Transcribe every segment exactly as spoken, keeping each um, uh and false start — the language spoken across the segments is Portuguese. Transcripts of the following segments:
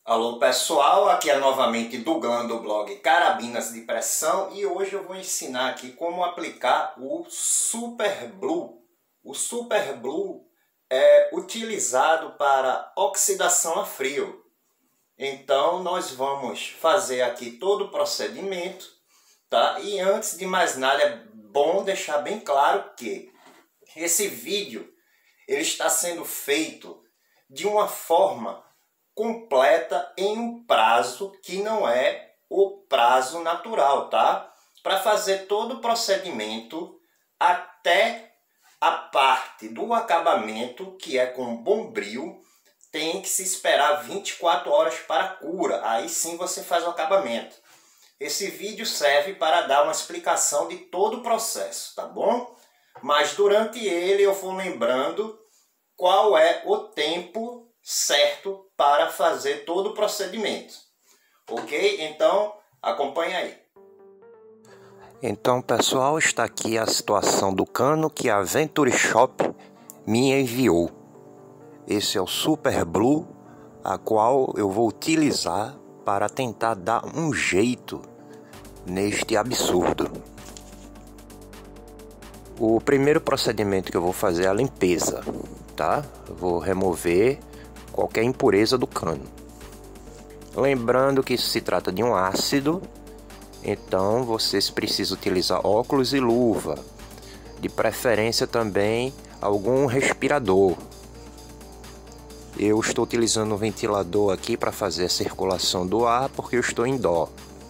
Alô pessoal, aqui é novamente Dugan do blog Carabinas de Pressão e hoje eu vou ensinar aqui como aplicar o Super Blue. O Super Blue é utilizado para oxidação a frio. Então nós vamos fazer aqui todo o procedimento, tá? E antes de mais nada é bom deixar bem claro que esse vídeo ele está sendo feito de uma forma completa em um prazo que não é o prazo natural, tá? Para fazer todo o procedimento até a parte do acabamento, que é com bombril, tem que se esperar vinte e quatro horas para a cura. Aí sim você faz o acabamento. Esse vídeo serve para dar uma explicação de todo o processo, tá bom? Mas durante ele eu vou lembrando qual é o tempo certo para fazer todo o procedimento. Ok? Então, acompanha aí. Então, pessoal, está aqui a situação do cano que a Venture Shop me enviou. Esse é o Super Blue, a qual eu vou utilizar para tentar dar um jeito neste absurdo. O primeiro procedimento que eu vou fazer é a limpeza, tá? Eu vou remover qualquer impureza do cano. Lembrando que isso se trata de um ácido, então vocês precisam utilizar óculos e luva. De preferência também algum respirador. Eu estou utilizando um ventilador aqui para fazer a circulação do ar porque eu estou indoor.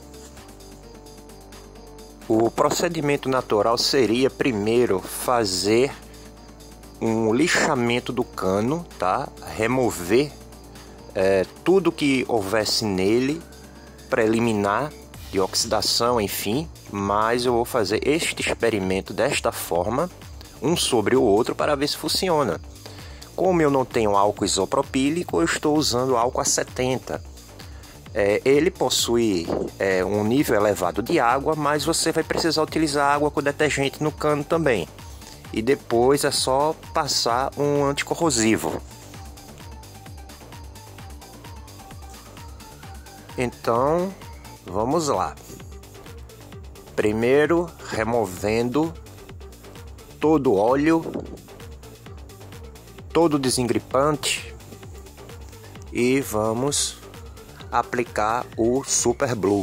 O procedimento natural seria primeiro fazer um lixamento do cano, tá? Remover é, tudo que houvesse nele, preliminar de oxidação, enfim. Mas eu vou fazer este experimento desta forma, um sobre o outro, para ver se funciona. Como eu não tenho álcool isopropílico, eu estou usando álcool A setenta. É, ele possui é, um nível elevado de água, mas você vai precisar utilizar água com detergente no cano também. E depois é só passar um anticorrosivo. Então, vamos lá. Primeiro, removendo todo o óleo, todo o desengripante e vamos aplicar o Super Blue.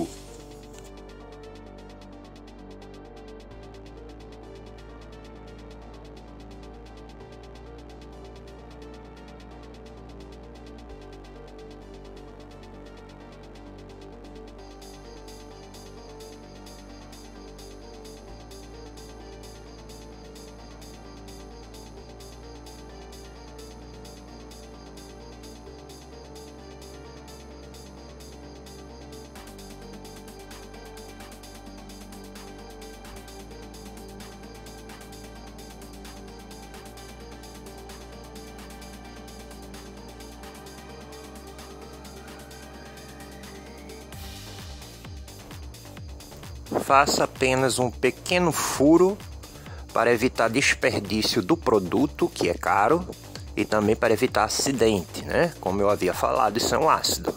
Faça apenas um pequeno furo para evitar desperdício do produto, que é caro, e também para evitar acidente, né? Como eu havia falado, isso é um ácido.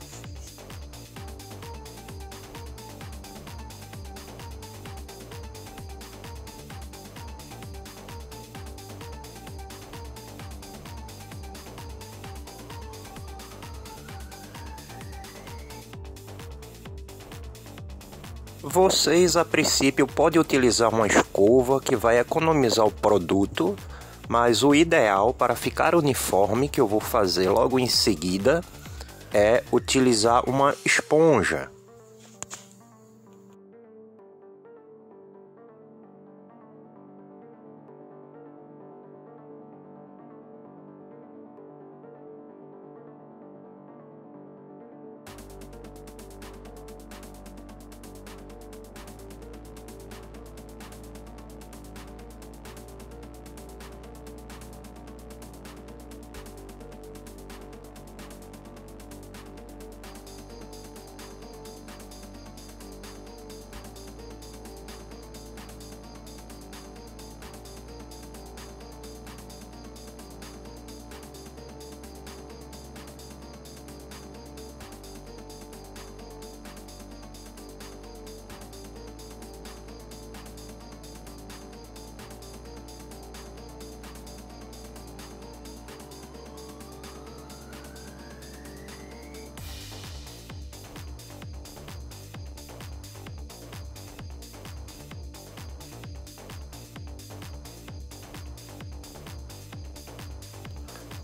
Vocês, a princípio, podem utilizar uma escova que vai economizar o produto, mas o ideal para ficar uniforme, que eu vou fazer logo em seguida, é utilizar uma esponja.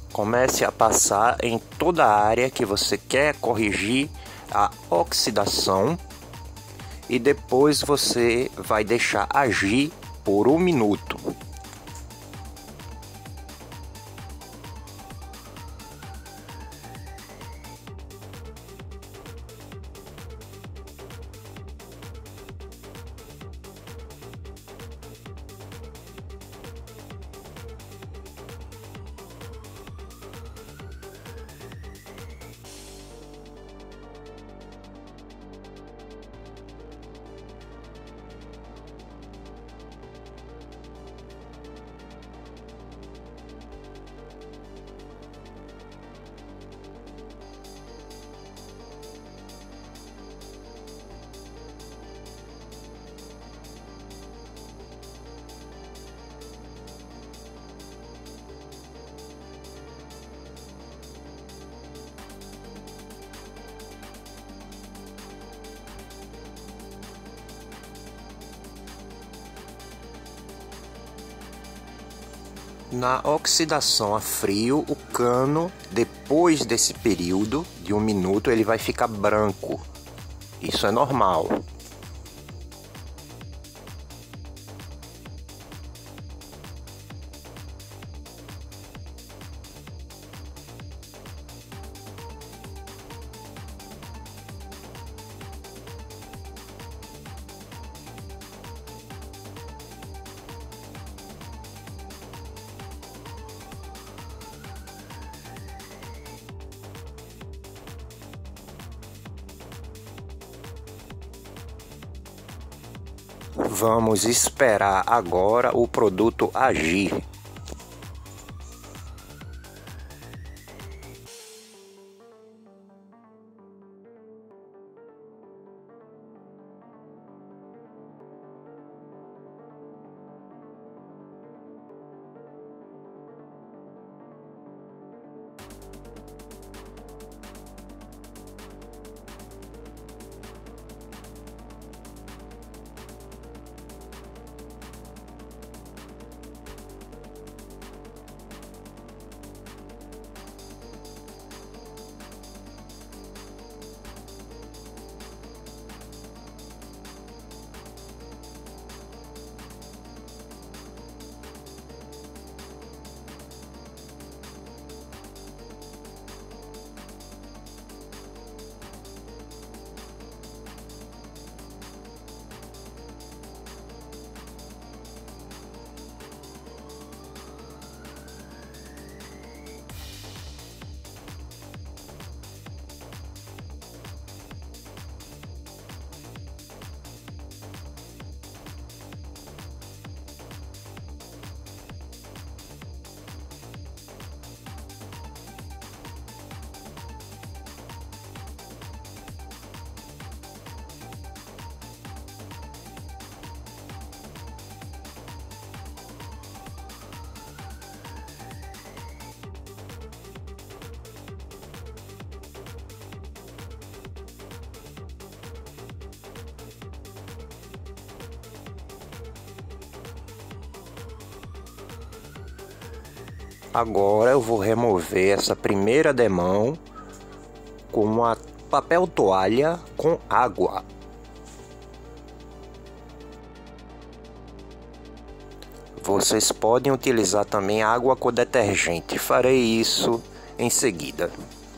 Comece a passar em toda a área que você quer corrigir a oxidação e depois você vai deixar agir por um minuto. Na oxidação a frio, o cano, depois desse período de um minuto, ele vai ficar branco. Isso é normal. Vamos esperar agora o produto agir. Agora eu vou remover essa primeira demão com uma papel toalha com água. Vocês podem utilizar também água com detergente. Farei isso em seguida.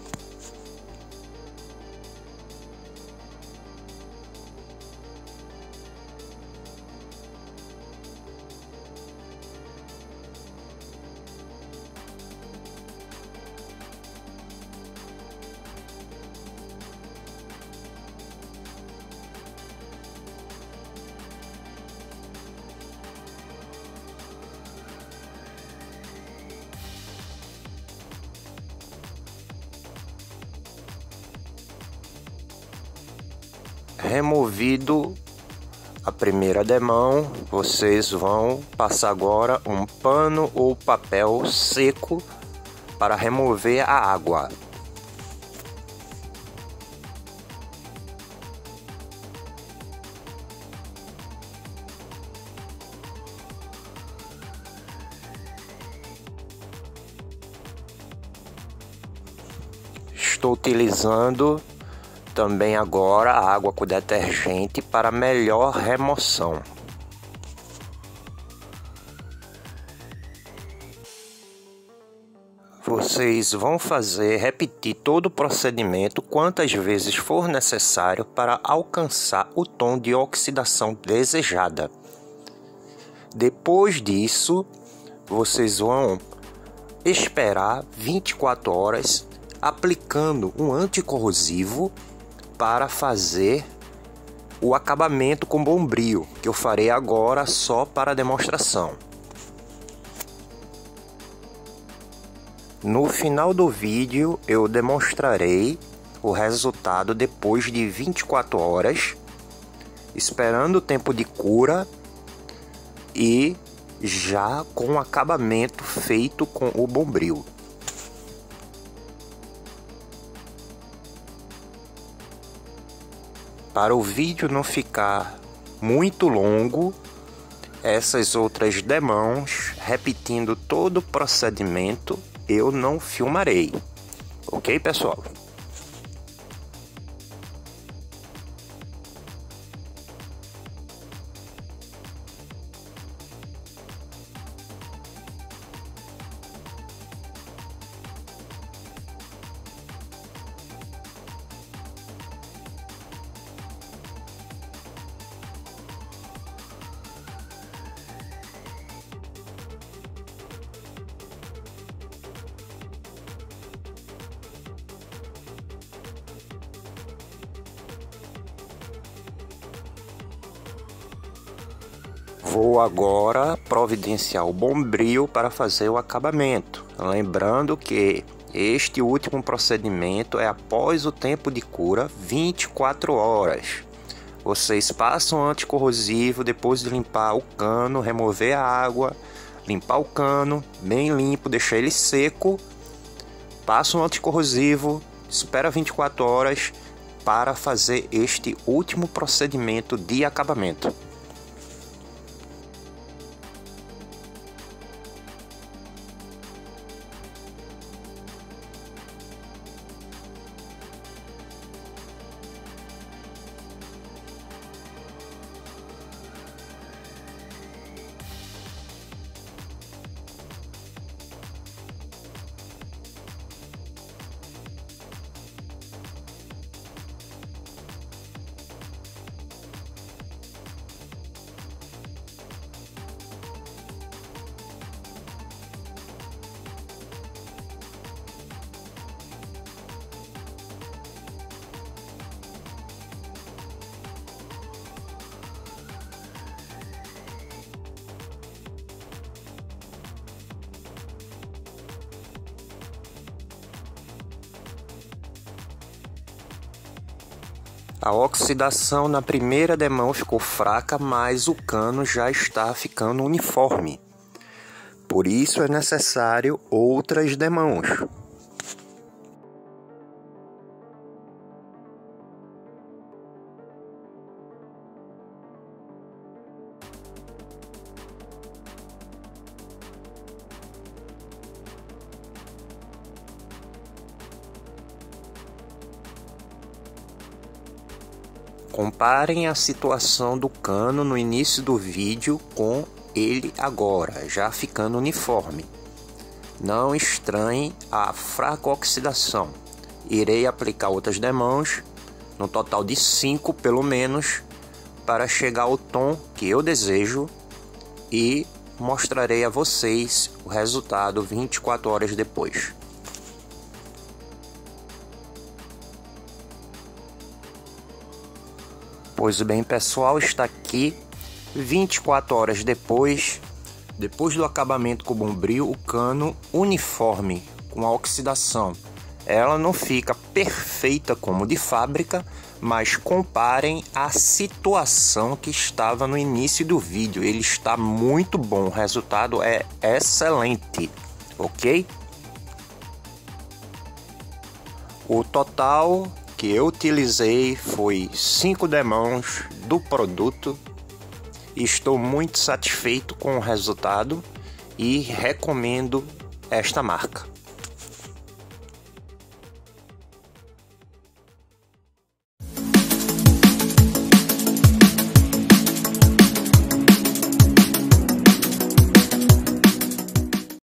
Removido a primeira demão, vocês vão passar agora um pano ou papel seco para remover a água. estou utilizando também agora a água com detergente para melhor remoção. Vocês vão fazer, repetir todo o procedimento quantas vezes for necessário para alcançar o tom de oxidação desejada. Depois disso, vocês vão esperar vinte e quatro horas aplicando um anticorrosivo para fazer o acabamento com bombril, que eu farei agora só para demonstração. No final do vídeo eu demonstrarei o resultado depois de vinte e quatro horas, esperando o tempo de cura e já com o acabamento feito com o bombril. Para o vídeo não ficar muito longo, essas outras demãos, repetindo todo o procedimento, eu não filmarei. Ok, pessoal? Vou agora providenciar o bombril para fazer o acabamento. Lembrando que este último procedimento é após o tempo de cura, vinte e quatro horas. Vocês passam anticorrosivo depois de limpar o cano, remover a água, limpar o cano bem limpo, deixar ele seco. Passa um anticorrosivo, espera vinte e quatro horas para fazer este último procedimento de acabamento. A oxidação na primeira demão ficou fraca, mas o cano já está ficando uniforme. Por isso é necessário outras demãos. Comparem a situação do cano no início do vídeo com ele agora, já ficando uniforme. Não estranhem a fraca oxidação. Irei aplicar outras demãos, no total de cinco pelo menos, para chegar ao tom que eu desejo e mostrarei a vocês o resultado vinte e quatro horas depois. Pois bem, pessoal, está aqui vinte e quatro horas depois, depois do acabamento com o bombril, o cano uniforme com a oxidação. Ela não fica perfeita como de fábrica, mas comparem a situação que estava no início do vídeo. Ele está muito bom, o resultado é excelente, ok? O total que eu utilizei foi cinco demãos do produto. Estou muito satisfeito com o resultado e recomendo esta marca.